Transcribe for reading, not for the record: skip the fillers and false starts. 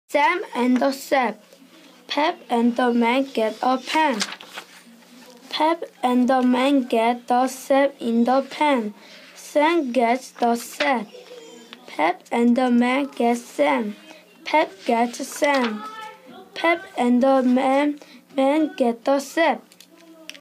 Sam and the sap. Pep and the man get a pen. Pep and the man get the sap in the pen. Sam gets the sap. Pep and the man get Sam. Pep gets Sam. Pep and the man get the sap.